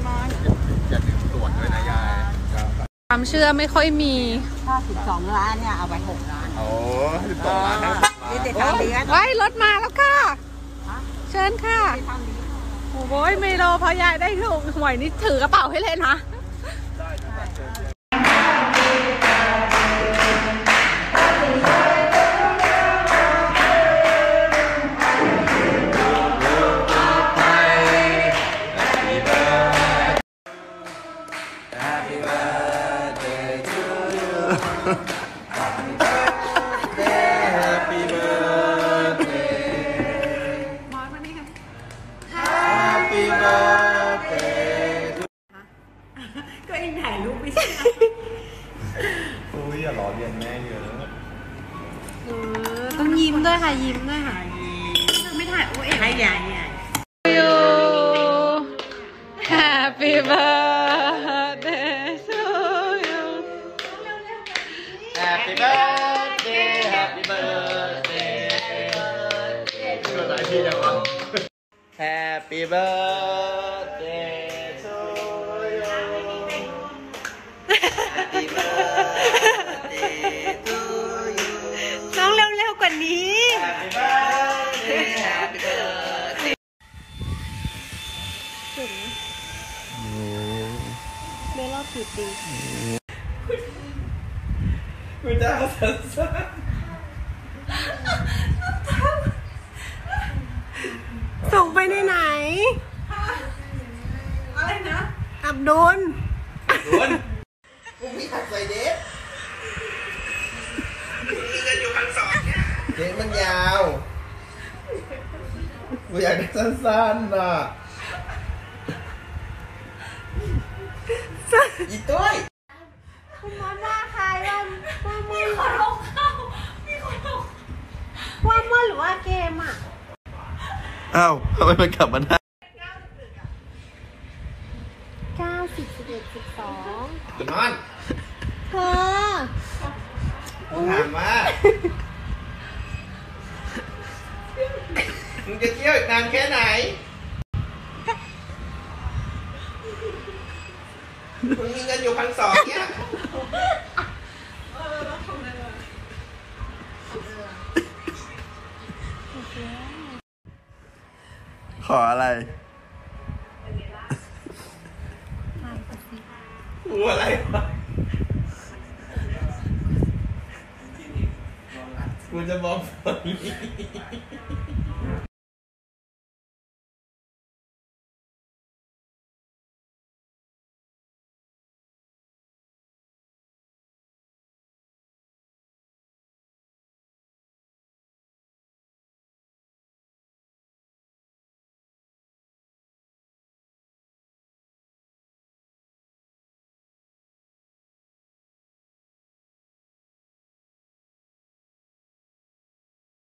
อย่าลืมตรวจด้วยนะยายความเชื่อไม่ค่อยมีถ้า12 ล้านเนี่ยเอาไป6 ล้านโอ้12 ล้านนี่จะทำดีกันไว้รถมาแล้วค่ะเชิญค่ะโอ้ยเมโลพอยายได้ถูกหวยนี่ถือกระเป๋าให้เลยนะก็เองถ่ายรูปไม่ใช่โอ้ยอย่าล้อเลียนแม่เยอะต้องยิ้มด้วยค่ะยิ้มด้วยค่ะไม่ถ่ายโอ้เอ๋ให้ยายเนี่ย Happy birthday to you Happy birthday Happy birthday Happy birthday to you Happy birthday to you น้องเร็วๆกว่านี้ Happy birthday Happy birthday เบลล์ กี่ปีไม่ได้สั้นส่งไปในไหนอะไรนะอับดุลกูมีขัดใส่เด็กมีเงินอยู่1,200เนี่ยเด็กมันยาวกูอยากได้สั้นๆน่ะอีตุ้ยคุณมอนว่าใครว่ามีคนลงเข้ามีคนลงว่ามั่วหรือว่าเกมอ่ะอ้าวทำไมมันกลับมาได้ 9 10 11 12 นอนเธอถามว่ามึงจะเที่ยวอีกนานแค่ไหนมึงมีเงินอยู่1,200เนี่ยขออะไรกูอะไรวะกูจะบอก